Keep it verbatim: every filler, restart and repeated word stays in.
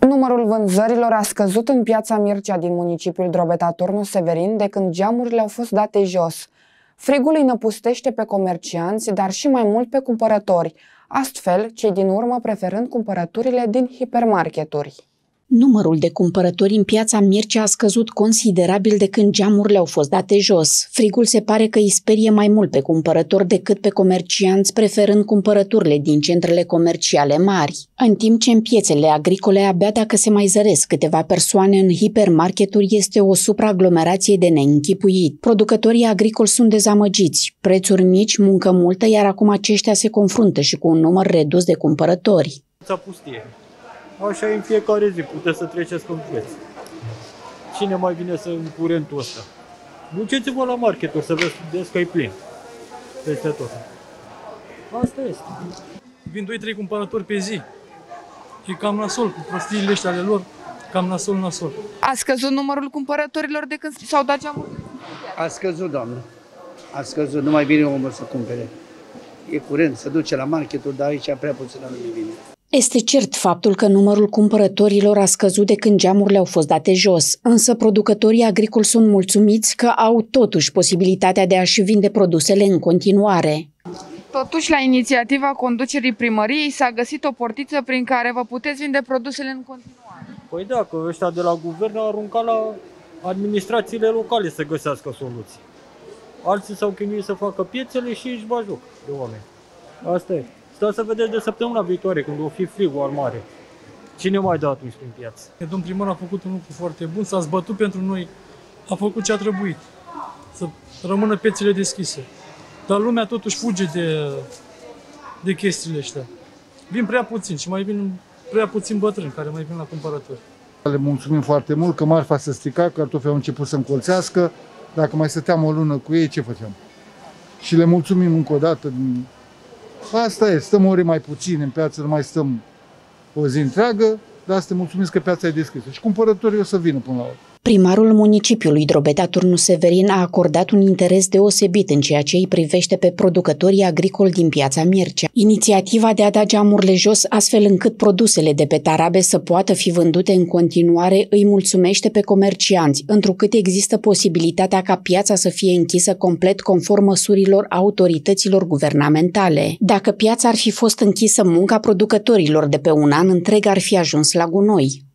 Numărul vânzărilor a scăzut în piața Mircea din municipiul Drobeta Turnu Severin de când geamurile au fost date jos. Frigul îi năpustește pe comercianți, dar și mai mult pe cumpărători, astfel cei din urmă preferând cumpărăturile din hipermarketuri. Numărul de cumpărători în piața Mircea a scăzut considerabil de când geamurile au fost date jos. Frigul se pare că îi sperie mai mult pe cumpărători decât pe comercianți, preferând cumpărăturile din centrele comerciale mari. În timp ce în piețele agricole, abia dacă se mai zăresc câteva persoane în hipermarketuri, este o supraaglomerație de neînchipuit. Producătorii agricoli sunt dezamăgiți, prețuri mici, muncă multă, iar acum aceștia se confruntă și cu un număr redus de cumpărători. Așa în fiecare zi puteți să treceți în preț. Cine mai vine să în curentul ăsta? Duceți-vă la marketuri să vedeți că e plin. Peste tot. Asta este. Vin doi trei cumpărători pe zi. E cam nasol, cu prostiile ăștia ale lor, cam nasol, nasol. A scăzut numărul cumpărătorilor de când s-au dat geamurile? A scăzut, doamnă. A scăzut, nu mai vine omul să cumpere. E curent, se duce la marketuri, dar aici prea puțin nu vine. Este cert faptul că numărul cumpărătorilor a scăzut de când geamurile au fost date jos, însă producătorii agricoli sunt mulțumiți că au totuși posibilitatea de a-și vinde produsele în continuare. Totuși, la inițiativa conducerii primăriei s-a găsit o portiță prin care vă puteți vinde produsele în continuare. Păi da, că ăștia de la guvern au aruncat la administrațiile locale să găsească soluții. Alții s-au chinuit să facă piețele și își bag joc de oameni. Asta e. Stați să vedeți de săptămâna viitoare, când o fi frigul mare. Cine mai dă atunci prin piață? Domnul primar a făcut un lucru foarte bun, s-a zbătut pentru noi, a făcut ce a trebuit, să rămână piețele deschise. Dar lumea totuși fuge de, de chestiile astea. Vin prea puțin și mai vin prea puțin bătrâni care mai vin la cumpărători. Le mulțumim foarte mult că marfa s-a stricat, cartofii au început să încolțească. Dacă mai stăteam o lună cu ei, ce făceam? Și le mulțumim încă o dată. Asta e, stăm ore mai puțin în piață, nu mai stăm o zi întreagă, dar suntem mulțumiți că piața e deschisă și cumpărătorii o să vină până la urmă. Primarul municipiului Drobeta Turnu Severin a acordat un interes deosebit în ceea ce îi privește pe producătorii agricoli din piața Mircea. Inițiativa de a da geamurile jos, astfel încât produsele de pe tarabe să poată fi vândute în continuare, îi mulțumește pe comercianți, întrucât există posibilitatea ca piața să fie închisă complet conform măsurilor autorităților guvernamentale. Dacă piața ar fi fost închisă, munca producătorilor de pe un an întreg ar fi ajuns la gunoi.